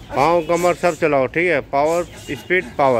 पाँव कमर सब चलाओ, ठीक है। Power, speed, power.